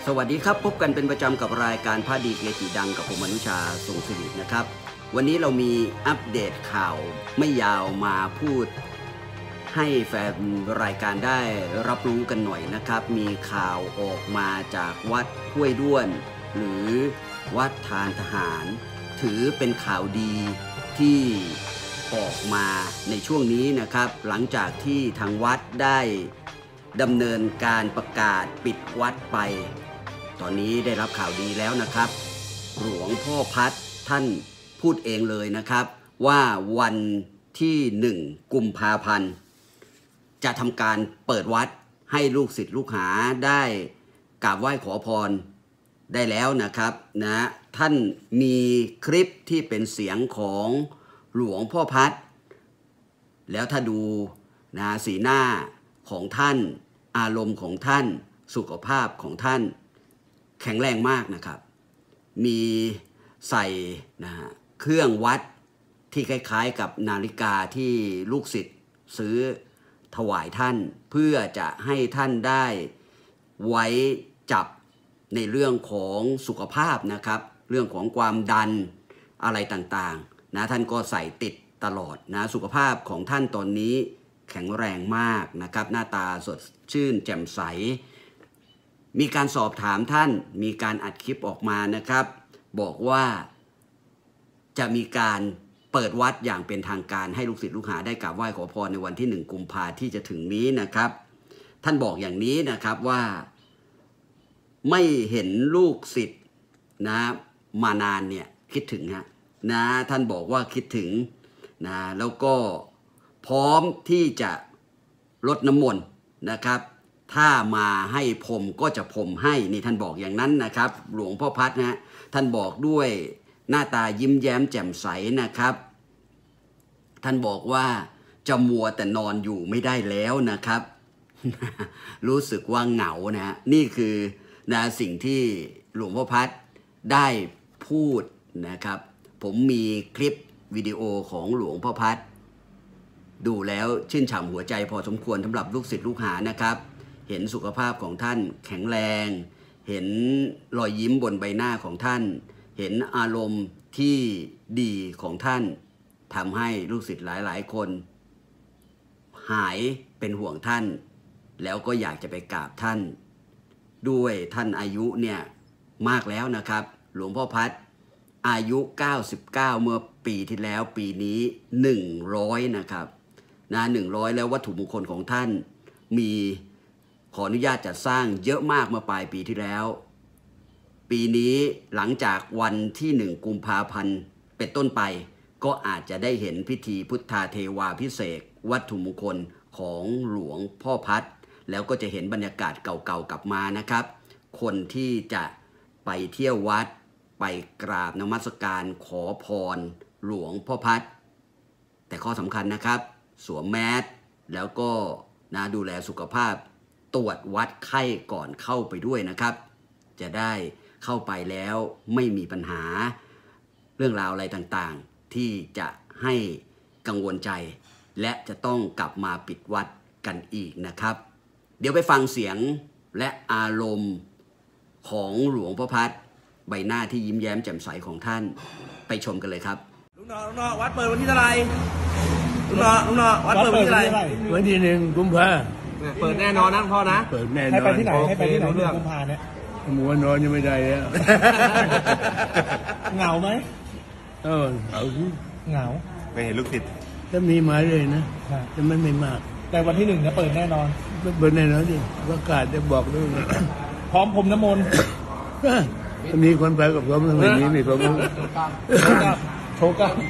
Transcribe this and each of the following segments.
สวัสดีครับพบกันเป็นประจำกับรายการพระดีเกจิดังกับผมอนุชาทรงศิรินะครับวันนี้เรามีอัปเดตข่าวไม่ยาวมาพูดให้แฟนรายการได้รับรู้กันหน่อยนะครับมีข่าวออกมาจากวัดห้วยด้วนหรือวัดทานทหารถือเป็นข่าวดีที่ออกมาในช่วงนี้นะครับหลังจากที่ทางวัดได้ดำเนินการประกาศปิดวัดไปตอนนี้ได้รับข่าวดีแล้วนะครับหลวงพ่อพัดท่านพูดเองเลยนะครับว่าวันที่1 กุมภาพันธ์จะทำการเปิดวัดให้ลูกศิษย์ลูกหาได้กราบไหว้ขอพรได้แล้วนะครับนะท่านมีคลิปที่เป็นเสียงของหลวงพ่อพัดแล้วถ้าดูนะสีหน้าของท่านอารมณ์ของท่านสุขภาพของท่านแข็งแรงมากนะครับมีใส่นะเครื่องวัดที่คล้ายๆกับนาฬิกาที่ลูกศิษย์ซื้อถวายท่านเพื่อจะให้ท่านได้ไว้จับในเรื่องของสุขภาพนะครับเรื่องของความดันอะไรต่างๆนะท่านก็ใส่ติดตลอดนะสุขภาพของท่านตอนนี้แข็งแรงมากนะครับหน้าตาสดชื่นแจ่มใสมีการสอบถามท่านมีการอัดคลิปออกมานะครับบอกว่าจะมีการเปิดวัดอย่างเป็นทางการให้ลูกศิษย์ลูกหาได้กราบไหว้ขอพรในวันที่1 กุมภาพันธ์ที่จะถึงนี้นะครับท่านบอกอย่างนี้นะครับว่าไม่เห็นลูกศิษย์นะมานานเนี่ยคิดถึงนะท่านบอกว่าคิดถึงนะแล้วก็พร้อมที่จะรดน้ำมนต์นะครับถ้ามาให้พรมก็จะพรมให้นี่ท่านบอกอย่างนั้นนะครับหลวงพ่อพัดนะท่านบอกด้วยหน้าตายิ้มแย้มแจ่มใสนะครับท่านบอกว่าจะมัวแต่นอนอยู่ไม่ได้แล้วนะครับ รู้สึกว่าเหงานะนี่คือนะสิ่งที่หลวงพ่อพัดได้พูดนะครับผมมีคลิปวิดีโอของหลวงพ่อพัดดูแล้วชื่นฉ่ำหัวใจพอสมควรสำหรับลูกศิษย์ลูกหานะครับเห็นสุขภาพของท่านแข็งแรงเห็นรอยยิ้มบนใบหน้าของท่านเห็นอารมณ์ที่ดีของท่านทำให้ลูกศิษย์หลายๆคนหายเป็นห่วงท่านแล้วก็อยากจะไปกราบท่านด้วยท่านอายุเนี่ยมากแล้วนะครับหลวงพ่อพัดอายุ99เมื่อปีที่แล้วปีนี้100นะครับนะ100แล้ววัตถุมงคลของท่านมีขออนุญาตจัดสร้างเยอะมากเมื่อปลายปีที่แล้วปีนี้หลังจากวันที่1 กุมภาพันธ์เป็นต้นไปก็อาจจะได้เห็นพิธีพุทธาเทวาภิเษกวัตถุมงคลของหลวงพ่อพัดแล้วก็จะเห็นบรรยากาศเก่าๆกลับมานะครับคนที่จะไปเที่ยววัดไปกราบนมัสการขอพรหลวงพ่อพัดแต่ข้อสำคัญนะครับสวมแมสแล้วก็นะดูแลสุขภาพตรวจวัดไข้ก่อนเข้าไปด้วยนะครับจะได้เข้าไปแล้วไม่มีปัญหาเรื่องราวอะไรต่างๆที่จะให้กังวลใจและจะต้องกลับมาปิดวัดกันอีกนะครับเดี๋ยวไปฟังเสียงและอารมณ์ของหลวงพ่อพัดใบหน้าที่ยิ้มแย้มแจ่มใสของท่านไปชมกันเลยครับลุงหนอวัดเปิดวันที่เท่าไหร่ลุงหนอวัดเปิดวันที่เท่าไหร่วันที่1 กุมภาพันธ์เปิดแน่นอนนะพ่อนะเปิดแน่นอนให้ไปที่ไหนให้ไปที่ไหน1 กุมภาพันธ์เนี่ยมัวนอนยังไม่ได้แล้วเหงาไหมเอาเหงาไม่เห็นลูกศิษย์ถ้ามีมาเลยนะแต่มันไม่มากแต่วันที่1จะเปิดแน่นอนเปิดแน่นอนดิประกาศจะบอกด้วยพร้อมพรมน้ำมนต์มีคนไปกับผมไม่มีไม่ผมโชก้า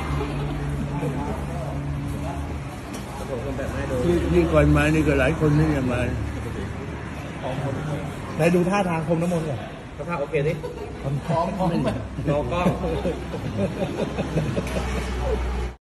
นี่ก่อนมานี่ก็หลายคนนี่จะมาไหนดูท่าทางพรมน้ำมนต์ก่อนท่าโอเคดิพร้อมรอกล้อง